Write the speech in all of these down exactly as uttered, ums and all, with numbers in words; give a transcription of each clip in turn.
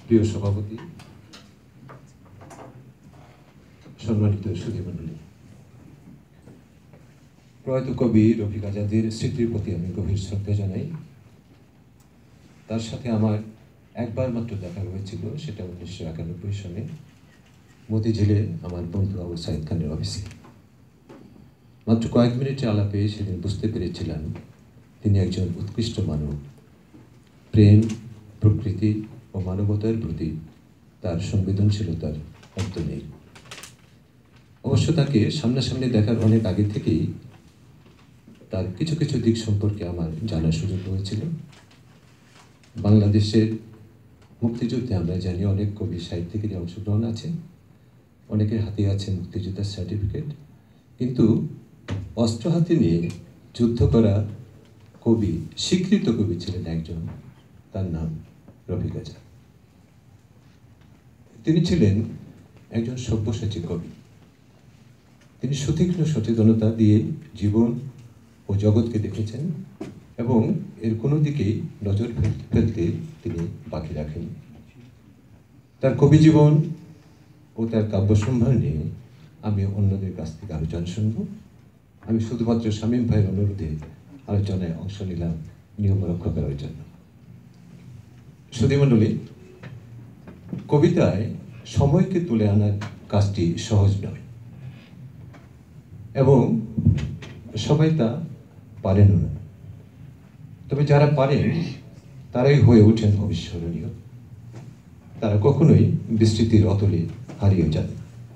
প্রিয় সভাপতি, সম্মানিত সুধীমণ্ডলী, প্রয়াত কবি রফিক আজাদের স্মৃতির প্রতি আমি গভীর শ্রদ্ধা জানাই। তার সাথে আমার একবার মাত্র দেখা হয়েছিল, সেটা উনিশশো একানব্বই সনে মতিঝিলে আমার বন্ধু আবু সাইদ খানের অফিসে। মাত্র কয়েক মিনিটের আলাপে সেদিন বুঝতে পেরেছিলাম তিনি একজন উৎকৃষ্ট মানব। প্রেম, প্রকৃতি ও মানবতার প্রতি তার সংবেদনশীলতার অন্ত নেই। অবশ্য তাকে সামনাসামনি দেখার অনেক আগে থেকেই তার কিছু কিছু দিক সম্পর্কে আমার জানার সুযোগ হয়েছিল। বাংলাদেশের মুক্তিযুদ্ধে আমরা জানি অনেক কবি সাহিত্যিকেরই অংশগ্রহণ আছে, অনেকের হাতে আছে মুক্তিযোদ্ধার সার্টিফিকেট, কিন্তু অস্ত্র হাতে নিয়ে যুদ্ধ করা কবি, স্বীকৃত কবি ছিলেন একজন, তার নাম রফিক আজাদ। তিনি ছিলেন একজন সব্যসাচী কবি। তিনি সুতীক্ষ্ণ সচেতনতা দিয়ে জীবন ও জগৎকে দেখেছেন এবং এর কোনো দিকেই নজর ফেলতে তিনি বাকি রাখেন। তার কবি জীবন ও তার কাব্য সম্ভার নিয়ে আমি অন্যদের কাছ থেকে আলোচনা শুনব। আমি শুধুমাত্র শামীম ভাইয়ের অনুরোধে আলোচনায় অংশ নিলাম নিয়ম রক্ষা করার জন্য। সুধীমণ্ডলী, কবিতায় সময়কে তুলে আনার কাজটি সহজ নয় এবং সবাই তা পারেনও না। তবে যারা পারেন তারাই হয়ে ওঠেন অবিস্মরণীয়। তারা কখনোই বিস্মৃতির অতলে হারিয়ে যান।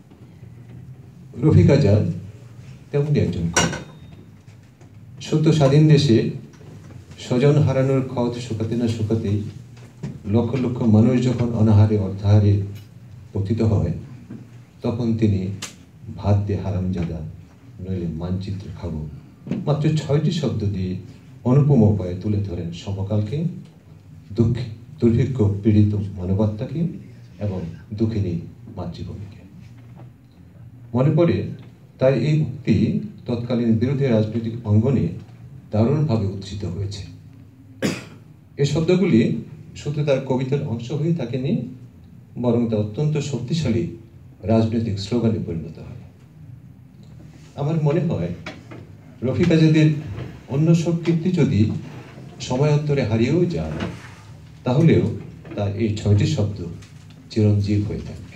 রফিক আজাদ তেমনই একজন কবি। সত্য স্বাধীন দেশে স্বজন হারানোর ক্ষত শুকাতে না শুকাতেই লক্ষ লক্ষ মানুষ যখন অনাহারে অর্ধাহারে পতিত হয়, তখন তিনি ভাত দিয়ে হারামজাদা নইলে মানচিত্র খাবো মাত্র ছয়টি শব্দ দিয়ে অনুপম উপায়ে তুলে ধরেন সমকালকে, দুঃখ দুর্ভিক্ষ পীড়িত মানবাত্মাকে এবং দুঃখিনী মাতৃভূমিকে। মনে পড়ে তার এই উক্তি তৎকালীন বিরোধী রাজনৈতিক অঙ্গনে দারুণভাবে উদ্ধৃত হয়েছে। এই শব্দগুলি শুধু তার কবিতার অংশ হয়ে থাকেনি, বরং তা অত্যন্ত শক্তিশালী রাজনৈতিক স্লোগানে পরিণত হয়। আমার মনে হয় রফিক আজাদের অন্য সব কীর্তি যদি সময়ান্তরে হারিয়েও যায়, তাহলেও তার এই ছয়টি শব্দ চিরঞ্জীব হয়ে থাকবে।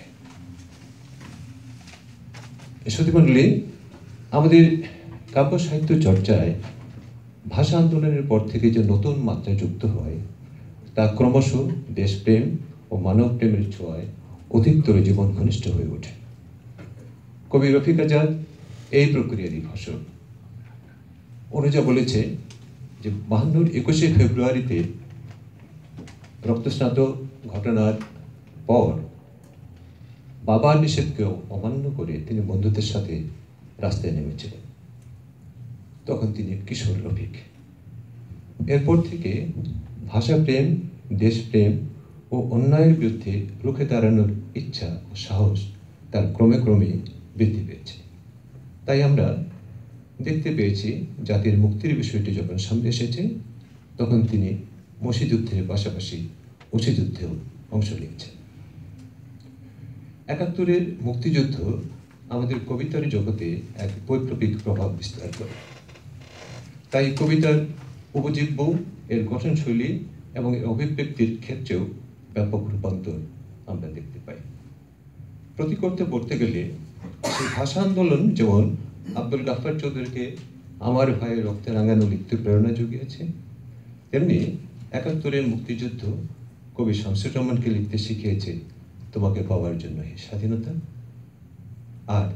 সুধীমণ্ডলী, আমাদের কাব্য সাহিত্য চর্চায় ভাষা আন্দোলনের পর থেকে যে নতুন মাত্রা যুক্ত হয়, তা ক্রমশ দেশপ্রেম ও মানব প্রেমের ছোঁয়ায় অধিকতর জীবন ঘনিষ্ঠ হয়ে ওঠে। কবি রফিক আজাদ এই প্রক্রিয়ারই ফসল। অনুজা বলেছে যে বাহান্নর একুশে ফেব্রুয়ারিতে রক্তস্নাত ঘটনার পর বাবার নিষেধকেও অমান্য করে তিনি বন্ধুদের সাথে রাস্তায় নেমেছিলেন। তখন তিনি কিশোর রফিক। এরপর থেকে ভাষাপ্রেম, দেশপ্রেম ও অন্যায়ের বিরুদ্ধে রুখে দাঁড়ানোর ইচ্ছা ও সাহস তার ক্রমে ক্রমে বৃদ্ধি পেয়েছে। তাই আমরা দেখতে পেয়েছি জাতির মুক্তির বিষয়টি যখন সামনে এসেছে, তখন তিনি মসিযুদ্ধের পাশাপাশি মুসিযুদ্ধেও অংশ নিয়েছেন। একাত্তরের মুক্তিযুদ্ধ আমাদের কবিতার জগতে এক বৈপ্লবিক প্রভাব বিস্তার করে। তাই কবিতার উপজীব্য, এর গঠনশৈলী এবং এর অভিব্যক্তির ক্ষেত্রেও ব্যাপক রূপান্তর আমরা দেখতে পাই। প্রতি করতে পড়তে গেলে সেই ভাষা আন্দোলন যেমন আব্দুল গাফফার চৌধুরীকে আমার ভাইয়ের রক্তে রাঙানো লিখতে প্রেরণা জুগিয়েছে, তেমনি একাত্তরের মুক্তিযুদ্ধ কবি শামসুর রহমানকে লিখতে শিখিয়েছে তোমাকে পাওয়ার জন্য এই স্বাধীনতা। আর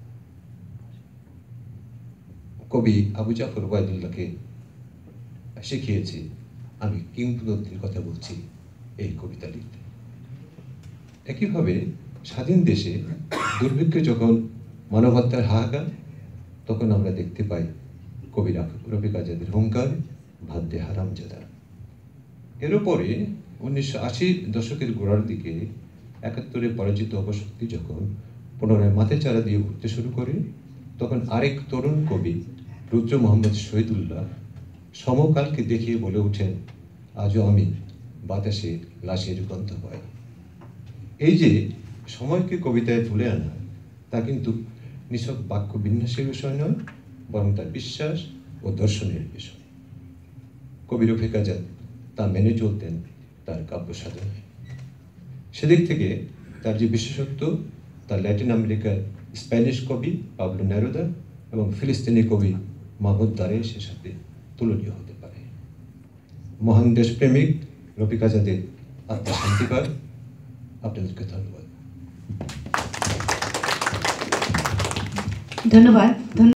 কবি আবু জাফর ওবায়দুল্লাহকে শিখিয়েছে আমি কিংবদন্তির কথা বলছি এই কবিতা লিখতে। একইভাবে স্বাধীন দেশে দুর্ভিক্ষে যখন মানবতার হাহাকার, তখন আমরা দেখতে পাই কবি রফিক আজাদের হুঙ্কার, ভাত দে হারামজাদা। এর পরে উনিশশো আশির দশকের গোড়ার দিকে একাত্তরে পরাজিত অপশক্তি যখন পুনরায় মাথে চারা দিয়ে উঠতে শুরু করে, তখন আরেক তরুণ কবি রুদ্র মোহাম্মদ শহীদুল্লাহ সমকালকে দেখিয়ে বলে ওঠেন আজও আমি বাতাসে লাশের গন্ধ পাই। এই যে সময়কে কবিতায় তুলে আনা তা কিন্তু নিছক বাক্য বিন্যাসের বিষয় নয়, বরং তার বিশ্বাস ও দর্শনের বিষয়। কবি রফিক আজাদ তা মেনে চলতেন তার কাব্য সাধনায়। সেদিক থেকে তার যে বিশেষত্ব তা ল্যাটিন আমেরিকার স্প্যানিশ কবি পাবলো নেরুদা এবং ফিলিস্তিনি কবি মাহমুদ দারেসের সাথে তুলনীয় হতে পারে। মহান দেশপ্রেমিক রফিক আজাদের আত্মা শান্তি পায়। আপনাদেরকে ধন্যবাদ। ধন্যবাদ।